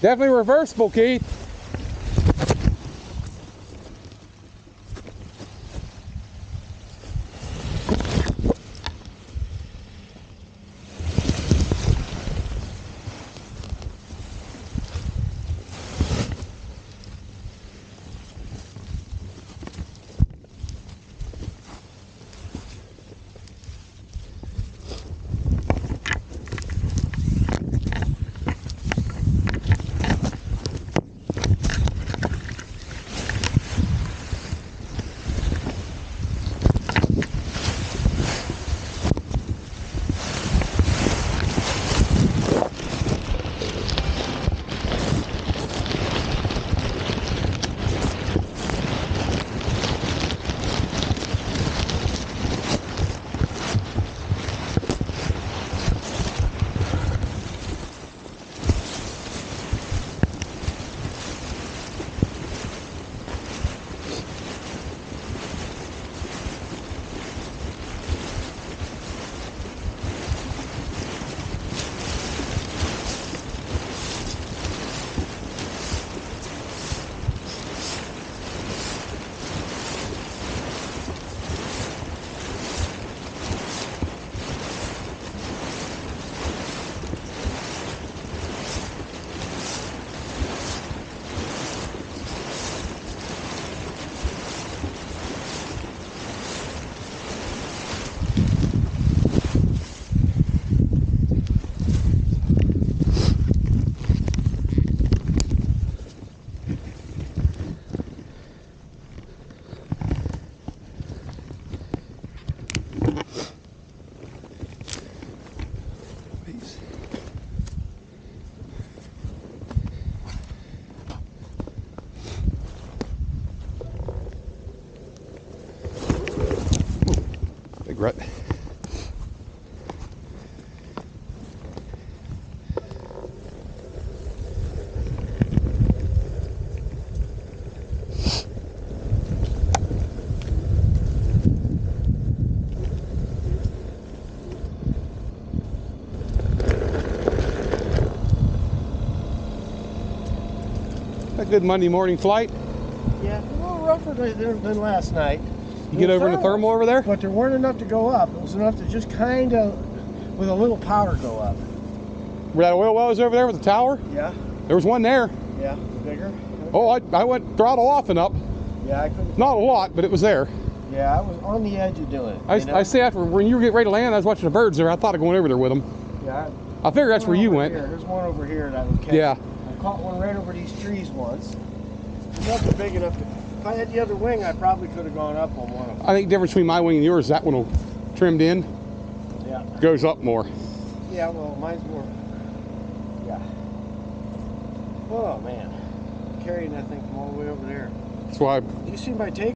Definitely reversible, Keith. Big rut. A good Monday morning flight. Yeah, a little rougher than last night. You get over in the thermal over there? But there weren't enough to go up. It was enough to just kind of, with a little power, go up. Where that oil well is over there with the tower? Yeah. There was one there. Yeah, bigger. Oh, I went throttle off and up. Yeah, I couldn't. Not a lot, but it was there. Yeah, I was on the edge of doing it. I see after when you were getting ready to land, I was watching the birds there. I thought of going over there with them. Yeah. I figured that's where you went. Here. There's one over here that would catch. Yeah. I caught one right over these trees once. It wasn't big enough to. If I had the other wing, I probably could have gone up on one of them. I think the difference between my wing and yours, that one will trimmed in. Yeah. Goes up more. Yeah, well, mine's more. Yeah. Oh man, carrying that thing from all the way over there. That's why. Do you see my take?